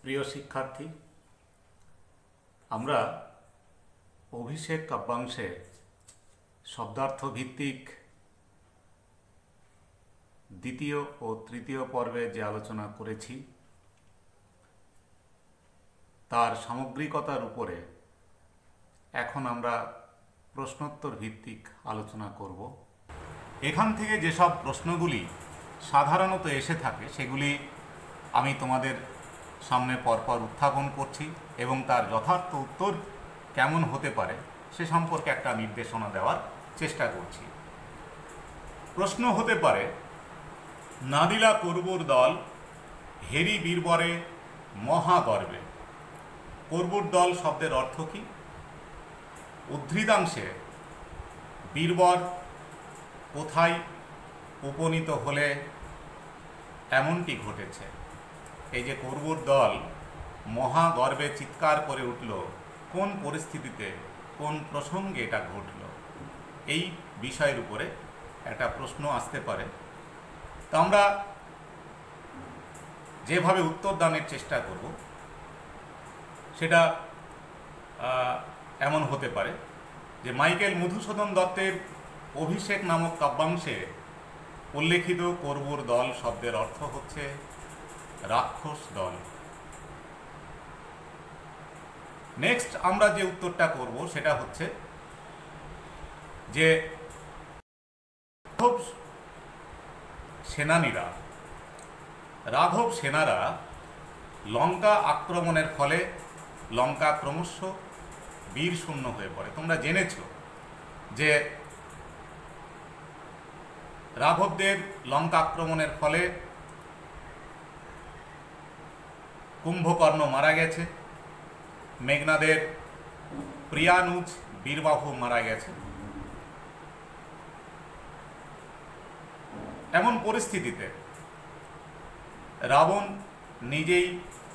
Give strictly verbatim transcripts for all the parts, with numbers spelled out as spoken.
প্রিয় শিক্ষার্থী, আমরা অভিষেক কাব্যাংশে শব্দার্থ ভিত্তিক দ্বিতীয় ও তৃতীয় পর্বে যে আলোচনা করেছি তার সামগ্রিকতার উপরে এখন আমরা প্রশ্নোত্তর ভিত্তিক আলোচনা করব। এখান থেকে যেসব প্রশ্নগুলি সাধারণত এসে থাকে সেগুলি আমি তোমাদের সামনে পরপর উত্থাপন করছি এবং তার যথার্থ উত্তর কেমন হতে পারে সে সম্পর্কে একটা নির্দেশনা দেওয়ার চেষ্টা করছি। প্রশ্ন হতে পারে, নাদিলা কর্বুর দল হেরি বীরবরে মহাগর্বে। কর্বুর দল শব্দের অর্থ কি? উদ্ধৃতাংশে বীরবর কোথায় উপনীত হলে এমনটি ঘটেছে। এই যে কর্বুর দল মহাগর্বে চিৎকার করে উঠল, কোন পরিস্থিতিতে কোন প্রসঙ্গে এটা ঘটল, এই বিষয়ের উপরে একটা প্রশ্ন আসতে পারে। তো আমরা যেভাবে উত্তর দানের চেষ্টা করব সেটা এমন হতে পারে যে মাইকেল মধুসূদন দত্তের অভিষেক নামক কাব্যাংশে উল্লেখিত কর্বুর দল শব্দের অর্থ হচ্ছে রাক্ষস দল। নেক্সট আমরা যে উত্তরটা করব সেটা হচ্ছে যে রাঘব সেনানীরা রাঘব সেনারা লঙ্কা আক্রমণের ফলে লঙ্কা ক্রমশ বীর শূন্য হয়ে পড়ে। তোমরা জেনেছ যে রাঘবদের লঙ্কা আক্রমণের ফলে কুম্ভকর্ণ মারা গেছে, মেঘনাদের প্রিয়ানুজ বীরবাহু মারা গেছে। এমন পরিস্থিতিতে রাবণ নিজেই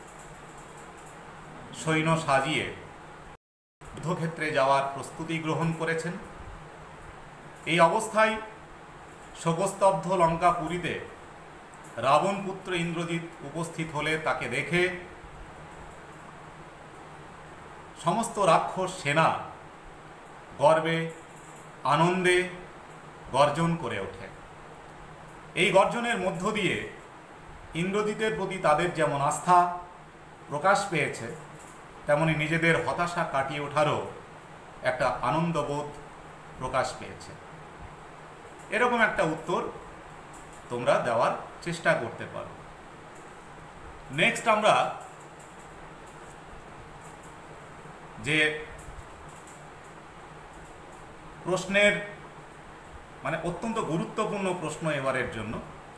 সৈন্য সাজিয়ে যুদ্ধক্ষেত্রে যাওয়ার প্রস্তুতি গ্রহণ করেছেন। এই অবস্থায় শোকস্তব্ধ লঙ্কাপুরীতে রাবণ পুত্র ইন্দ্রজিৎ উপস্থিত হলে তাকে দেখে সমস্ত রাক্ষস সেনা গর্বে আনন্দে গর্জন করে ওঠে। এই গর্জনের মধ্য দিয়ে ইন্দ্রজিতের প্রতি তাদের যেমন আস্থা প্রকাশ পেয়েছে, তেমনি নিজেদের হতাশা কাটিয়ে ওঠারও একটা আনন্দবোধ প্রকাশ পেয়েছে। এরকম একটা উত্তর তোমরা দেওয়ার চেষ্টা করতে পারো। নেক্সট আমরা যে প্রশ্নের মানে অত্যন্ত গুরুত্বপূর্ণ প্রশ্ন এবারের জন্য,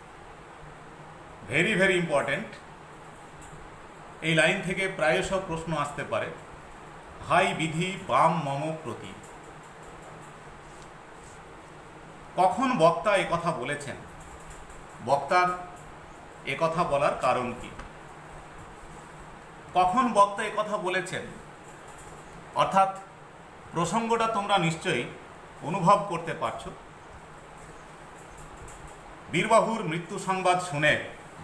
ভেরি ভেরি ইম্পর্টেন্ট, এই লাইন থেকে প্রায়শ প্রশ্ন আসতে পারে, হাই বিধি বাম মম প্রতি। কখন বক্তা একথা বলেছেন? বক্তার একথা বলার কারণ কি? কখন বক্তা একথা বলেছেন অর্থাৎ প্রসঙ্গটা তোমরা নিশ্চয়ই অনুভব করতে পারছো। বীরবাহুর মৃত্যু সংবাদ শুনে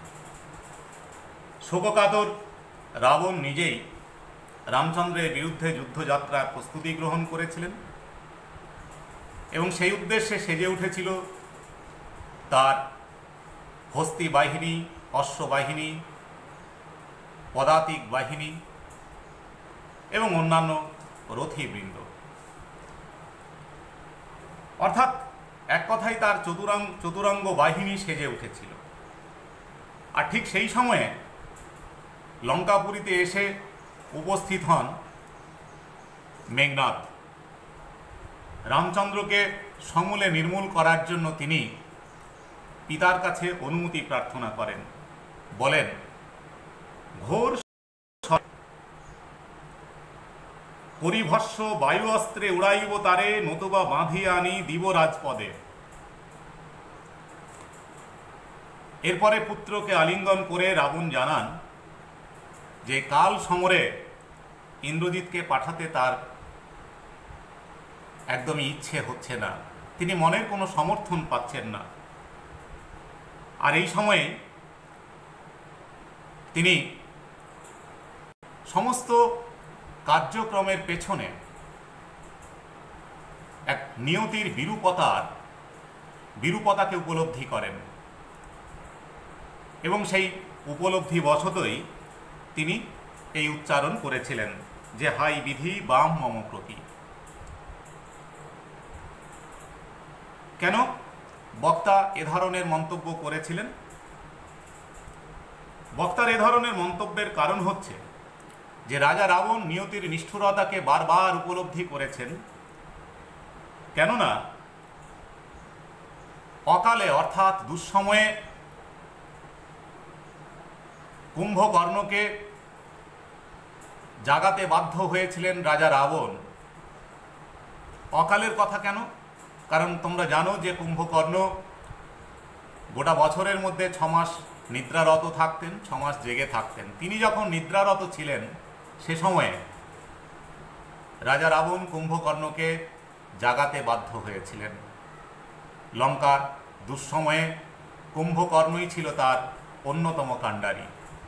শোককাতর রাবণ নিজেই রামচন্দ্রের বিরুদ্ধে যুদ্ধযাত্রার প্রস্তুতি গ্রহণ করেছিলেন এবং সেই উদ্দেশ্যে সেজে উঠেছিল তার হস্তি বাহিনী, অশ্ববাহিনী, পদাতিক বাহিনী এবং অন্যান্য রথীবৃন্দ। অর্থাৎ এক কথায় তার চতুরাঙ্গ চতুরঙ্গ বাহিনী সেজে উঠেছিল। আর ঠিক সেই সময়ে লঙ্কাপুরীতে এসে উপস্থিত হন মেঘনাদ। রামচন্দ্রকে সমূলে নির্মূল করার জন্য তিনি পিতার কাছে অনুমতি প্রার্থনা করেন, বলেন, ঘোর পরিভস্য বায়ু অস্ত্রে উড়াইব তারে, নতুবা বাঁধিয়া আনি দিব রাজপদে। এরপরে পুত্রকে আলিঙ্গন করে রাবণ জানান যে কাল সমরে ইন্দ্রজিৎকে পাঠাতে তার একদমই ইচ্ছে হচ্ছে না, তিনি মনের কোনো সমর্থন পাচ্ছেন না। আর এই সময়ে তিনি সমস্ত কার্যক্রমের পেছনে এক নিয়তির বিরূপতার বিরূপতাকে উপলব্ধি করেন এবং সেই উপলব্ধি বশতই তিনি এই উচ্চারণ করেছিলেন যে হাই বিধি বাম মম প্রতি। কেন বক্তা এ ধরনের মন্তব্য করেছিলেন? বক্তার এ ধরনের মন্তব্যের কারণ হচ্ছে যে রাজা রাবণ নিয়তির নিষ্ঠুরতাকে বারবার উপলব্ধি করেছেন, কেননা অকালে অর্থাৎ দুঃসময়ে কুম্ভকর্ণকে জাগাতে বাধ্য হয়েছিলেন রাজা রাবণ। অকালের কথা কেন? কারণ তোমরা জানো যে কুম্ভকর্ণ গোটা বছরের মধ্যে ছ মাস নিদ্রারত থাকতেন, ছ মাস জেগে থাকতেন। তিনি যখন নিদ্রারত ছিলেন সে সময়ে রাজা রাবণ কুম্ভকর্ণকে জাগাতে বাধ্য হয়েছিলেন। লঙ্কার দুঃসময়ে কুম্ভকর্ণই ছিল তার অন্যতম কাণ্ডারী।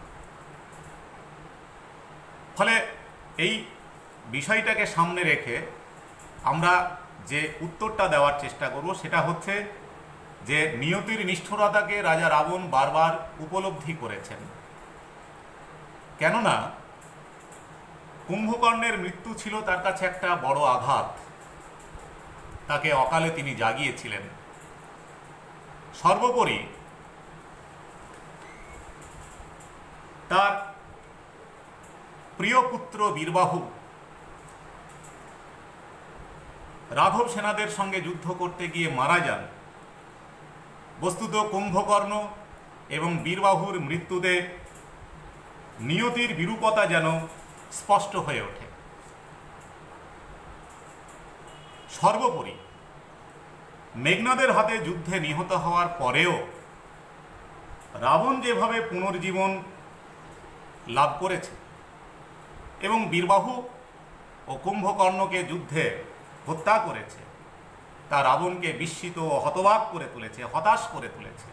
ফলে এই বিষয়টাকে সামনে রেখে আমরা যে উত্তরটা দেওয়ার চেষ্টা করব সেটা হচ্ছে যে নিয়তির নিষ্ঠুরতাকে রাজা রাবণ বারবার উপলব্ধি করেছেন, কেননা কুম্ভকর্ণের মৃত্যু ছিল তার কাছে একটা বড় আঘাত। তাকে অকালে তিনি জাগিয়েছিলেন। সর্বোপরি তার প্রিয় পুত্র বীরবাহু রাঘব সেনাদের সঙ্গে যুদ্ধ করতে গিয়ে মারা যান। বস্তুত কুম্ভকর্ণ এবং বীরবাহুর মৃত্যুতে নিয়তির বিরূপতা যেন স্পষ্ট হয়ে ওঠে। সর্বোপরি মেঘনাদের হাতে যুদ্ধে নিহত হওয়ার পরেও রাবণ যেভাবে পুনর্জীবন লাভ করেছে এবং বীরবাহু ও কুম্ভকর্ণকে যুদ্ধে হত্যা করেছে, তা রাবণকে বিস্মিত ও হতবাক করে তুলেছে, হতাশ করে তুলেছে।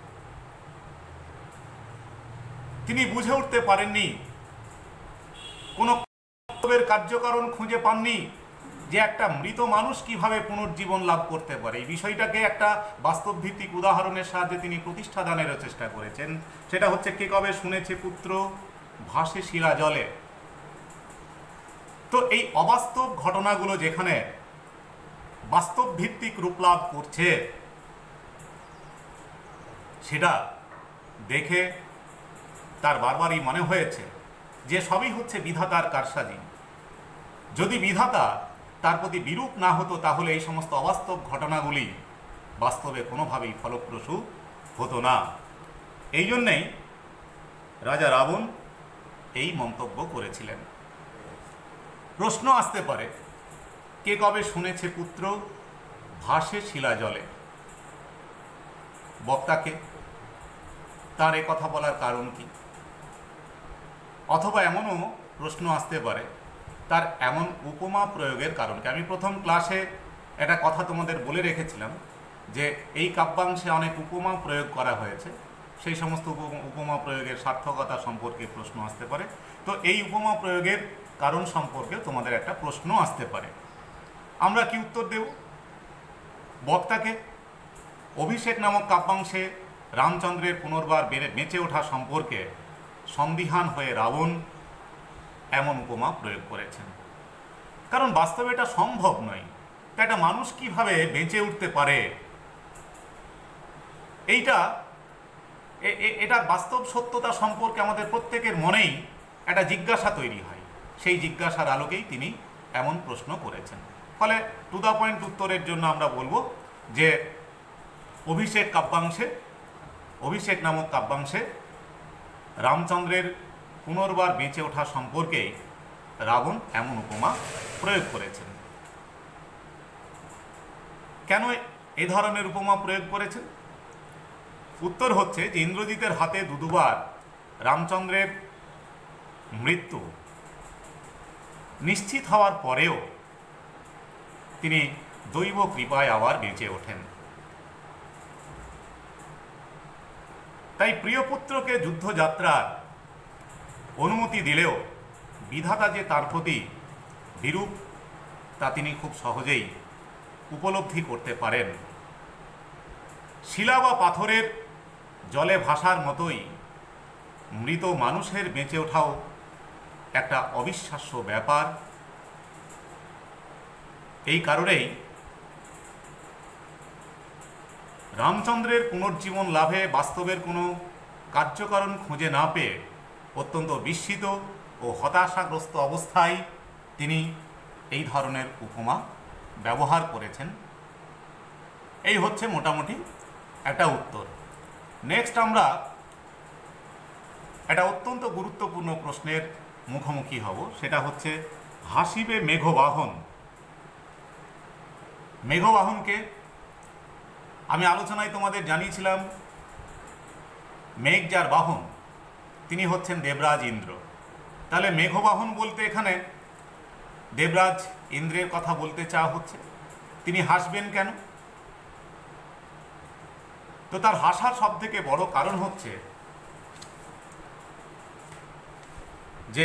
তিনি বুঝে উঠতে পারেননি, কোনো কার্যকারণ খুঁজে পাননি যে একটা মৃত মানুষ কিভাবে পুনর্জীবন লাভ করতে পারে। এই বিষয়টাকে একটা বাস্তব ভিত্তিক উদাহরণের সাহায্যে তিনি প্রতিষ্ঠা দানেরও চেষ্টা করেছেন। সেটা হচ্ছে কে কবে শুনেছে পুত্র ভাসে শিলা জলে। তো এই অবাস্তব ঘটনাগুলো যেখানে বাস্তব ভিত্তিক রূপ লাভ করছে সেটা দেখে তার বারবারই মনে হয়েছে যে সবই হচ্ছে বিধাতার কারসাজি। যদি বিধাতা তার প্রতি বিরূপ না হতো তাহলে এই সমস্ত অবাস্তব ঘটনাগুলি বাস্তবে কোনোভাবেই ফলপ্রসূ হতো না। এই জন্যেই রাজা রাবণ এই মন্তব্য করেছিলেন। প্রশ্ন আসতে পারে, কে কবে শুনেছে পুত্র ভাসে শিলা জলে? বক্তাকে তার এ কথা বলার কারণ কি? অথবা এমনও প্রশ্ন আসতে পারে তার এমন উপমা প্রয়োগের কারণ কি? আমি প্রথম ক্লাসে একটা কথা তোমাদের বলে রেখেছিলাম যে এই কাব্যাংশে অনেক উপমা প্রয়োগ করা হয়েছে, সেই সমস্ত উপমা প্রয়োগের সার্থকতা সম্পর্কে প্রশ্ন আসতে পারে। তো এই উপমা প্রয়োগের কারণ সম্পর্কে তোমাদের একটা প্রশ্ন আসতে পারে। আমরা কি উত্তর দেব? বক্তাকে অভিষেক নামক কাব্যাংশে রামচন্দ্রের পুনর্বার বেঁচে ওঠা সম্পর্কে সন্দিহান হয়ে রাবণ এমন উপমা প্রয়োগ করেছেন। কারণ বাস্তবে এটা সম্ভব নয়। তা একটা মানুষ কিভাবে বেঁচে উঠতে পারে, এইটা এটার বাস্তব সত্যতা সম্পর্কে আমাদের প্রত্যেকের মনেই একটা জিজ্ঞাসা তৈরি হয়। সেই জিজ্ঞাসার আলোকেই তিনি এমন প্রশ্ন করেছেন। ফলে টু দ্য পয়েন্ট উত্তরের জন্য আমরা বলবো যে অভিষেক কাব্যাংশে অভিষেক নামক কাব্যাংশে রামচন্দ্রের পুনর্বার বেঁচে ওঠা সম্পর্কেই রাবণ এমন উপমা প্রয়োগ করেছেন। কেন এ ধরনের উপমা প্রয়োগ করেছেন? উত্তর হচ্ছে যে ইন্দ্রজিতের হাতে দুদুবার রামচন্দ্রের মৃত্যু নিশ্চিত হওয়ার পরেও তিনি দৈব কৃপায় আবার বেঁচে ওঠেন। তাই প্রিয় পুত্রকে যুদ্ধযাত্রার অনুমতি দিলেও বিধাতা যে তার প্রতি বিরূপ তা তিনি খুব সহজেই উপলব্ধি করতে পারেন। শিলা বা পাথরের জলে ভাসার মতোই মৃত মানুষের বেঁচে ওঠাও একটা অবিশ্বাস্য ব্যাপার। এই কারণেই রামচন্দ্রের পুনর্জীবন লাভে বাস্তবের কোনো কার্যকারণ খুঁজে না পেয়ে অত্যন্ত বিস্মিত ও হতাশাগ্রস্ত অবস্থায় তিনি এই ধরনের উপমা ব্যবহার করেছেন। এই হচ্ছে মোটামুটি একটা উত্তর। নেক্সট আমরা একটা অত্যন্ত গুরুত্বপূর্ণ প্রশ্নের মুখোমুখি হব, সেটা হচ্ছে হাসিবে মেঘবাহন। মেঘবাহনকে আমি আলোচনায় তোমাদের জানিয়েছিলাম, মেঘ যার বাহন তিনি হচ্ছেন দেবরাজ ইন্দ্র। তাহলে মেঘবাহন বলতে এখানে দেবরাজ ইন্দ্রের কথা বলতে চাওয়া হচ্ছে। তিনি হাসবেন কেন? তো তার হাসার সব থেকে বড় কারণ হচ্ছে যে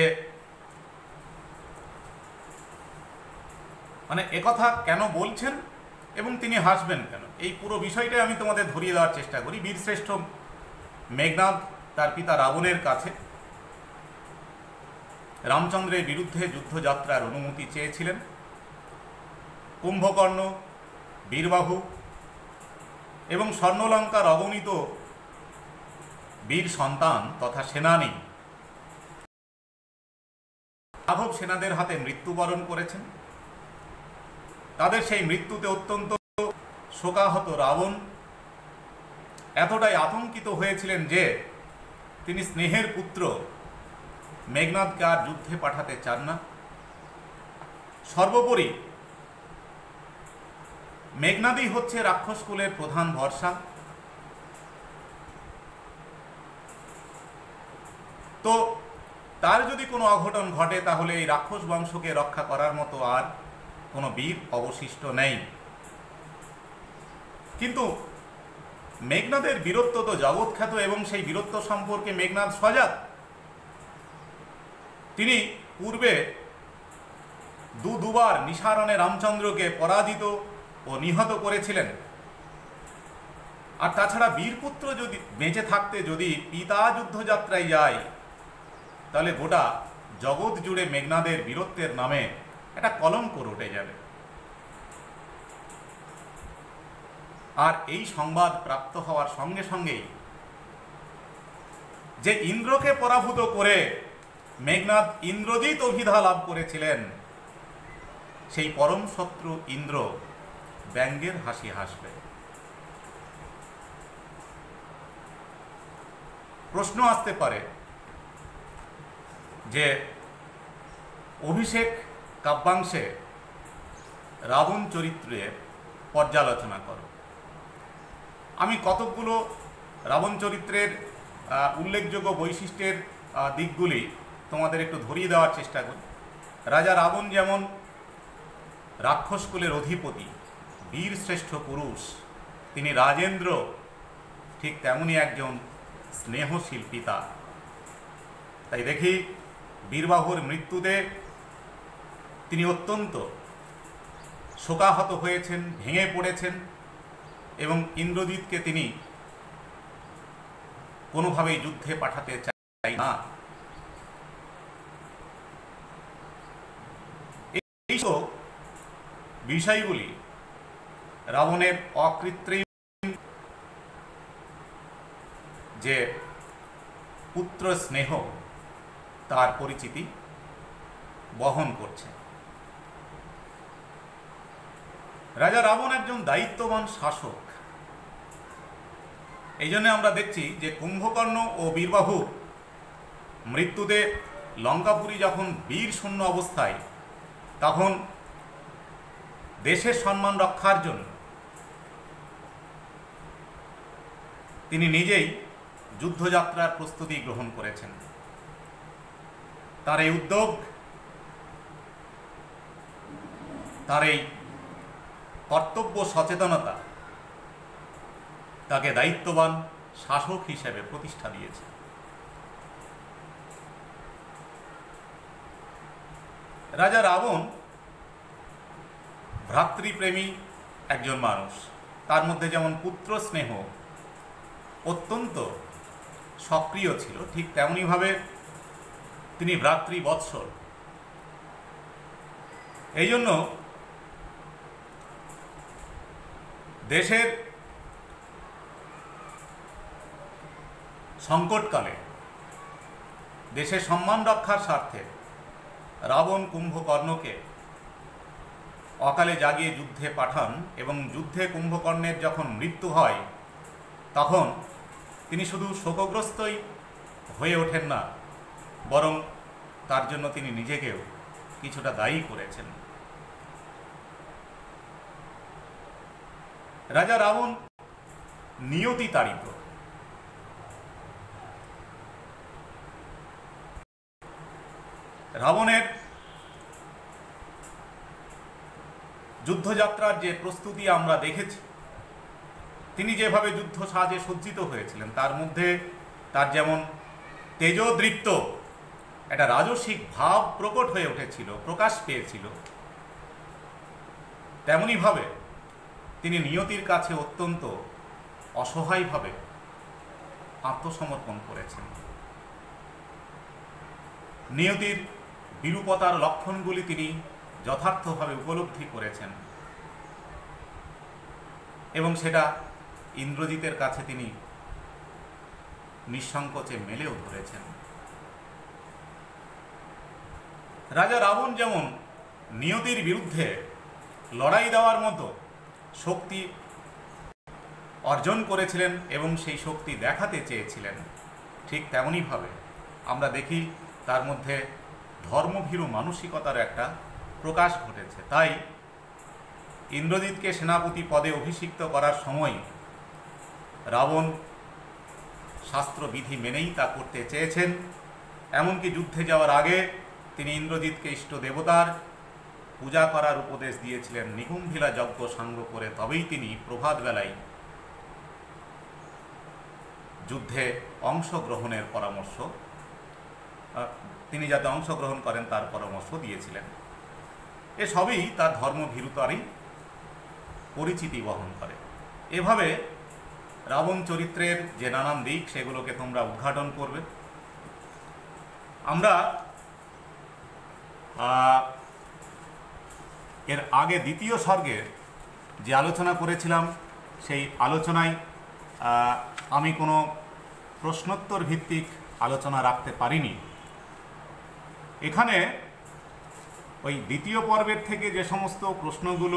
মানে একথা কেন বলছেন এবং তিনি হাসবেন কেন, এই পুরো বিষয়টাই আমি তোমাদের ধরিয়ে দেওয়ার চেষ্টা করি। বীরশ্রেষ্ঠ মেঘনাদ তার পিতা রাবণের কাছে রামচন্দ্রের বিরুদ্ধে যুদ্ধযাত্রার অনুমতি চেয়েছিলেন। কুম্ভকর্ণ, বীরবাহু এবং স্বর্ণলঙ্কার অগণিত বীর সন্তান তথা সেনানী রাঘব সেনাদের হাতে মৃত্যুবরণ করেছেন। তাদের সেই মৃত্যুতে অত্যন্ত শোকাহত রাবণ এতটাই আতঙ্কিত হয়েছিলেন যে তিনি স্নেহের পুত্র মেঘনাদকে আর যুদ্ধে পাঠাতে চান না। সর্বোপরি মেঘনাদই হচ্ছে রাক্ষস কুলের প্রধান ভরসা। তো তার যদি কোনো অঘটন ঘটে তাহলে এই রাক্ষস বংশকে রক্ষা করার মতো আর কোনো বীর অবশিষ্ট নেই। কিন্তু মেঘনাদের বীরত্ব তো জগৎখ্যাত এবং সেই বীরত্ব সম্পর্কে মেঘনাদ সজাগ। তিনি পূর্বে দু দুবার নিসারণে রামচন্দ্রকে পরাজিত ও নিহত করেছিলেন। আর তাছাড়া বীরপুত্র যদি বেঁচে থাকতে যদি পিতা যুদ্ধযাত্রায় যায় তাহলে গোটা জগৎ জুড়ে মেঘনাদের বীরত্বের নামে একটা কলঙ্ক রটে যাবে। আর এই সংবাদ প্রাপ্ত হওয়ার সঙ্গে সঙ্গেই যে ইন্দ্রকে পরাভূত করে মেঘনাদ ইন্দ্রজিৎ অভিধা লাভ করেছিলেন, সেই পরম শত্রু ইন্দ্র ব্যঙ্গের হাসি হাসবে। প্রশ্ন আসতে পারে যে অভিষেক কাব্যাংশে রাবণ চরিত্রের পর্যালোচনা করো। আমি কতকগুলো রাবণ চরিত্রের উল্লেখযোগ্য বৈশিষ্ট্যের দিকগুলি তোমাদের একটু ধরিয়ে দেওয়ার চেষ্টা করি। রাজা রাবণ যেমন রাক্ষস কুলের অধিপতি, বীর শ্রেষ্ঠ পুরুষ, তিনি রাজেন্দ্র, ঠিক তেমনই একজন স্নেহশীল পিতা। তাই দেখি বীরবাহুর মৃত্যুতে তিনি অত্যন্ত শোকাহত হয়েছেন, ভেঙে পড়েছেন এবং ইন্দ্রজিৎকে তিনি কোনোভাবেই যুদ্ধে পাঠাতে চাই না। এই বিষয়গুলি রাবণের অকৃত্রিম যে পুত্র স্নেহ তার পরিচিতি বহন করছে। রাজা রাবণ একজন দায়িত্ববান শাসক। এই জন্য আমরা দেখছি যে কুম্ভকর্ণ ও বীরবাহু মৃত্যুতে লঙ্কাপুরী যখন বীর শূন্য অবস্থায়, তখন দেশের সম্মান রক্ষার জন্য তিনি নিজেই যুদ্ধযাত্রার প্রস্তুতি গ্রহণ করেছেন। তার এই উদ্যোগ, তার এই কর্তব্য সচেতনতা তাকে দায়িত্ববান শাসক হিসেবে প্রতিষ্ঠা দিয়েছে। রাজা রাবণ ভ্রাতৃপ্রেমী একজন মানুষ। তার মধ্যে যেমন পুত্র স্নেহ অত্যন্ত সক্রিয় ছিল, ঠিক তেমনিভাবে তিনি ভ্রাতৃবৎসল। এই জন্য দেশের সংকটকালে দেশের সম্মান রক্ষার স্বার্থে রাবণ কুম্ভকর্ণকে অকালে জাগিয়ে যুদ্ধে পাঠান এবং যুদ্ধে কুম্ভকর্ণের যখন মৃত্যু হয় তখন তিনি শুধু শোকগ্রস্তই হয়ে ওঠেন না, বরং তার জন্য তিনি নিজেকেও কিছুটা দায়ী করেছেন। রাজা রাবণ নিয়তি তাড়িত। রাবণের যুদ্ধযাত্রার যে প্রস্তুতি আমরা দেখেছি, তিনি যেভাবে যুদ্ধ সাজে সজ্জিত হয়েছিলেন, তার মধ্যে তার যেমন তেজোদৃপ্ত একটা রাজসিক ভাব প্রকট হয়ে উঠেছিল, প্রকাশ পেয়েছিল, তেমনিভাবে তিনি নিয়তির কাছে অত্যন্ত অসহায়ভাবে আত্মসমর্পণ করেছেন। নিয়তির বিরূপতার লক্ষণগুলি তিনি যথার্থভাবে উপলব্ধি করেছেন এবং সেটা ইন্দ্রজিতের কাছে তিনি নিঃসংকোচে মেলেও ধরেছেন। রাজা রাবণ যেমন নিয়তির বিরুদ্ধে লড়াই দেওয়ার মতো শক্তি অর্জন করেছিলেন এবং সেই শক্তি দেখাতে চেয়েছিলেন, ঠিক তেমনইভাবে আমরা দেখি তার মধ্যে ধর্মভীরু মানসিকতার একটা প্রকাশ ঘটেছে। তাই ইন্দ্রজিৎকে সেনাপতি পদে অভিষিক্ত করার সময় রাবণ শাস্ত্রবিধি মেনেই তা করতে চেয়েছেন। এমনকি যুদ্ধে যাওয়ার আগে তিনি ইন্দ্রজিৎকে ইষ্ট দেবতার পূজা করার উপদেশ দিয়েছিলেন। নিকুম্ভিলা যজ্ঞ সাঙ্গ করে তবেই তিনি প্রভাত বেলায় যুদ্ধে অংশগ্রহণের পরামর্শ তিনি যাতে অংশগ্রহণ করেন তার পরামর্শ দিয়েছিলেন। এসবই তার ধর্মভীরুতারই পরিচিতি বহন করে। এভাবে রাবণ চরিত্রের যে নানান দিক সেগুলোকে তোমরা উদ্ঘাটন করবে। আমরা এর আগে দ্বিতীয় সর্গের যে আলোচনা করেছিলাম সেই আলোচনায় আমি কোনো প্রশ্নোত্তর ভিত্তিক আলোচনা রাখতে পারিনি। এখানে ওই দ্বিতীয় পর্বের থেকে যে সমস্ত প্রশ্নগুলো,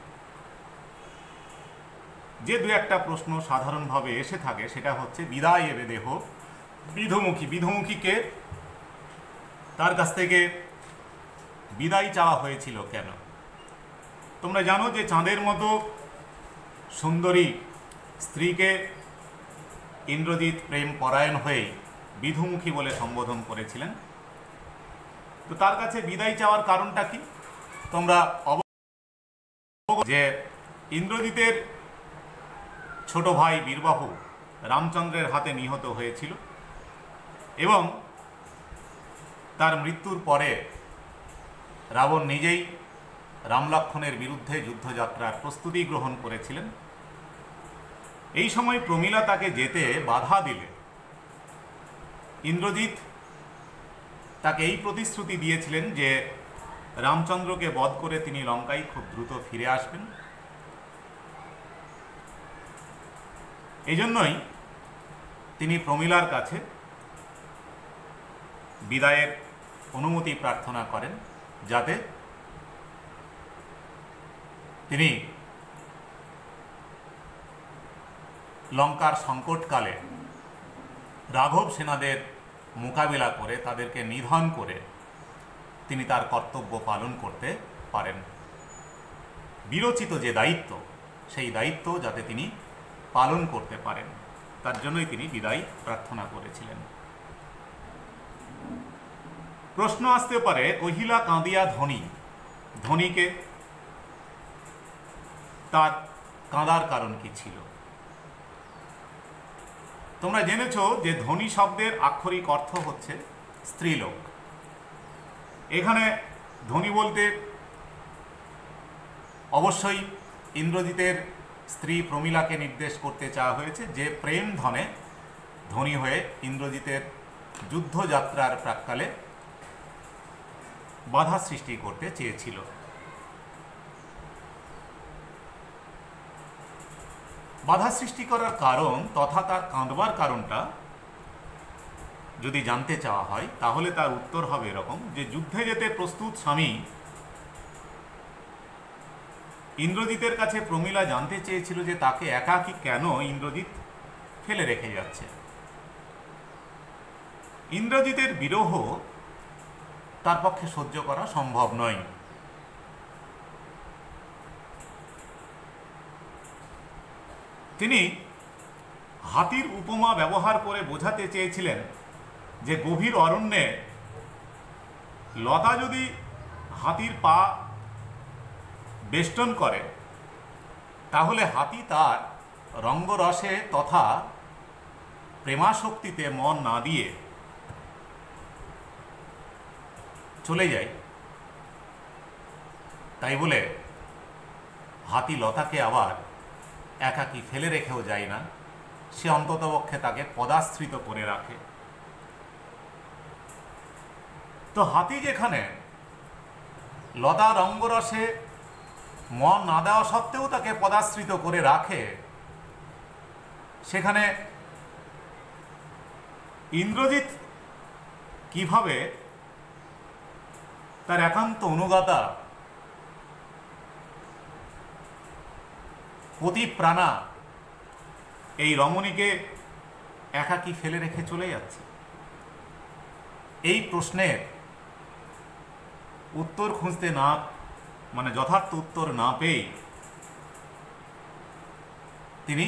যে দু একটা প্রশ্ন সাধারণভাবে এসে থাকে, সেটা হচ্ছে বিদায় এবে দেহ বিধমুখী। বিধমুখীকে তার কাছ থেকে বিদায় চাওয়া হয়েছিল কেন? তোমরা জানো যে চাঁদের মতো সুন্দরী স্ত্রীকে ইন্দ্রজিৎ প্রেম পরায়ণ হয়ে বিধুমুখী বলে সম্বোধন করেছিলেন। তো তার কাছে বিদায় চাওয়ার কারণটা কি? তোমরা অবগত যে ইন্দ্রজিতের ছোট ভাই বীরবাহু রামচন্দ্রের হাতে নিহত হয়েছিল এবং তার মৃত্যুর পরে রাবণ নিজেই রাম লক্ষ্মণের বিরুদ্ধে যুদ্ধযাত্রার প্রস্তুতি গ্রহণ করেছিলেন। এই সময় প্রমীলা তাকে যেতে বাধা দিলে ইন্দ্রজিৎ তাকে এই প্রতিশ্রুতি দিয়েছিলেন যে রামচন্দ্রকে বধ করে তিনি লঙ্কায় খুব দ্রুত ফিরে আসবেন। এই জন্যই তিনি প্রমীলার কাছে বিদায়ের অনুমতি প্রার্থনা করেন, যাতে তিনি লঙ্কার সংকটকালে রাঘব সেনাদের মোকাবিলা করে তাদেরকে নিধন করে তিনি তার কর্তব্য পালন করতে পারেন। বিরচিত যে দায়িত্ব, সেই দায়িত্ব যাতে তিনি পালন করতে পারেন, তার জন্যই তিনি বিদায় প্রার্থনা করেছিলেন। প্রশ্ন আসতে পারে, কহিলা কাঁদিয়া ধনী, ধনীকে তার কাঁদার কারণ কি ছিল? তোমরা জেনেছ যে ধনী শব্দের আক্ষরিক অর্থ হচ্ছে স্ত্রীলোক। এখানে ধনী বলতে অবশ্যই ইন্দ্রজিতের স্ত্রী প্রমীলাকে নির্দেশ করতে চাওয়া হয়েছে, যে প্রেম ধনে ধনী হয়ে ইন্দ্রজিতের যুদ্ধযাত্রার প্রাক্কালে বাধা সৃষ্টি করতে চেয়েছিল। বাধা সৃষ্টি করার কারণ তথা তার কাঁদবার কারণটা যদি জানতে চাওয়া হয়, তাহলে তার উত্তর হবে এরকম, যে যুদ্ধে যেতে প্রস্তুত স্বামী ইন্দ্রজিতের কাছে প্রমীলা জানতে চেয়েছিল যে তাকে একাকী কেন ইন্দ্রজিৎ ফেলে রেখে যাচ্ছে। ইন্দ্রজিতের বিরহ তার পক্ষে সহ্য করা সম্ভব নয়। তিনি হাতির উপমা ব্যবহার করে বোঝাতে চেয়েছিলেন যে গভীর অরণ্যে লতা যদি হাতির পা বেষ্টন করে, তাহলে হাতি তার রঙ্গরসে তথা প্রেমাসক্তিতে মন না দিয়ে চলে যায়। তাই বলে হাতি লতাকে আবার একাকী ফেলে রেখেও যায় না, সে অন্ততপক্ষে তাকে পদাশ্রিত করে রাখে। তো হাতি যেখানে লতা রঙ্গরসে মন না দেওয়া সত্ত্বেও তাকে পদাশ্রিত করে রাখে, সেখানে ইন্দ্রজিৎ কিভাবে তার একান্ত অনুগতা পতিপ্রাণা এই রমণীকে একাকী ফেলে রেখে চলে যাচ্ছে, এই প্রশ্নের উত্তর খুঁজতে না, মানে যথার্থ উত্তর না পেয়ে তিনি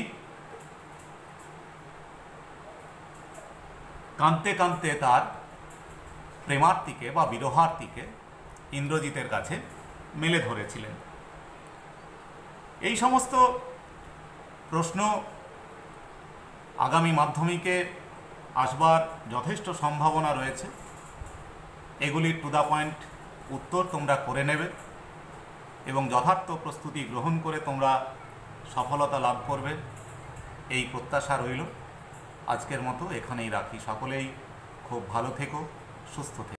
কাঁদতে কাঁদতে তার প্রেমার্থীকে বা বিরহার্থীকে ইন্দ্রজিতের কাছে মেলে ধরেছিলেন। এই সমস্ত প্রশ্ন আগামী মাধ্যমিকে আসবার যথেষ্ট সম্ভাবনা রয়েছে। এগুলির টু দ্য পয়েন্ট উত্তর তোমরা করে নেবে এবং যথার্থ প্রস্তুতি গ্রহণ করে তোমরা সফলতা লাভ করবে, এই প্রত্যাশা রইল। আজকের মতো এখানেই রাখি। সকলেই খুব ভালো থেকো, সুস্থ থেকো।